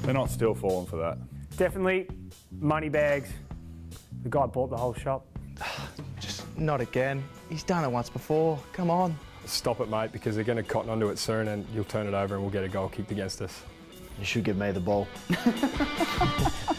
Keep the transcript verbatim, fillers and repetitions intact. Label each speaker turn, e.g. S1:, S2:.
S1: They're not still falling for that.
S2: Definitely money bags. The guy bought the whole shop.
S3: Just not again. He's done it once before. Come on.
S4: Stop it, mate, because they're going to cotton onto it soon and you'll turn it over and we'll get a goal kicked against us.
S3: You should give me the ball.